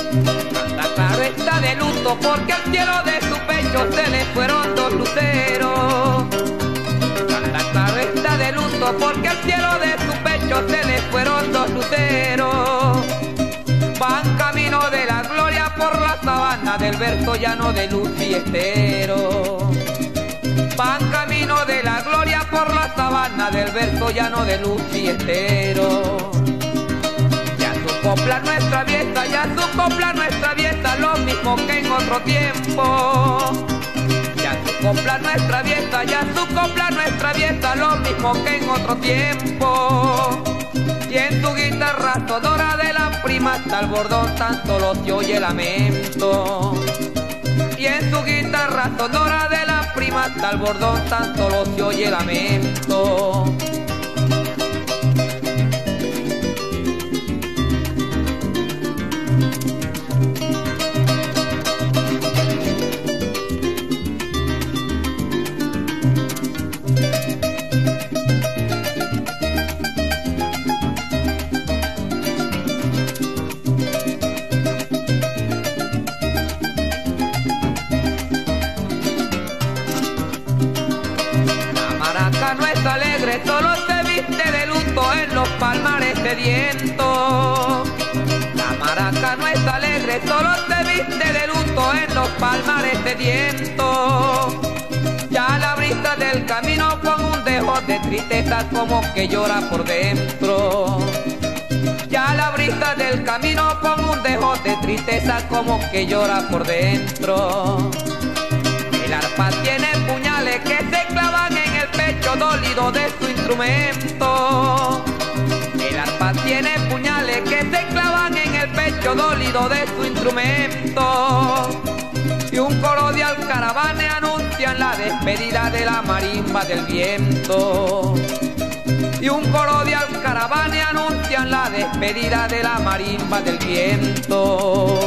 Anda claro está de luto porque al cielo de su pecho se le fueron dos luceros. Anda claro está de luto porque al cielo de su pecho se le fueron dos luceros. Van camino de la gloria por la sabana del verso llano de luz y estero. Van camino de la gloria por la sabana del verso llano de luz y estero. Ya su copla nuestra vieja, ya su copla nuestra vieja, lo mismo que en otro tiempo. Ya su copla nuestra vieja, ya su copla nuestra vieja, lo mismo que en otro tiempo. Y en su guitarra sonora de la prima hasta el bordón tan solo se oye lamento. Y en su guitarra sonora de la prima hasta el bordón tan solo se oye lamento. No es alegre, solo se viste de luto en los palmares sedientos. La maraca no es alegre, solo se viste de luto en los palmares sedientos. Ya la brisa del camino con un dejo de tristeza como que llora por dentro. Ya la brisa del camino con un dejo de tristeza como que llora por dentro. El arpa tiene puñales que se clavan en el pecho dolido de su instrumento. El arpa tiene puñales que se clavan en el pecho dolido de su instrumento. Y un coro de alcaravanes anuncian la despedida de la marimba del viento. Y un coro de alcaravanes anuncian la despedida de la marimba del viento.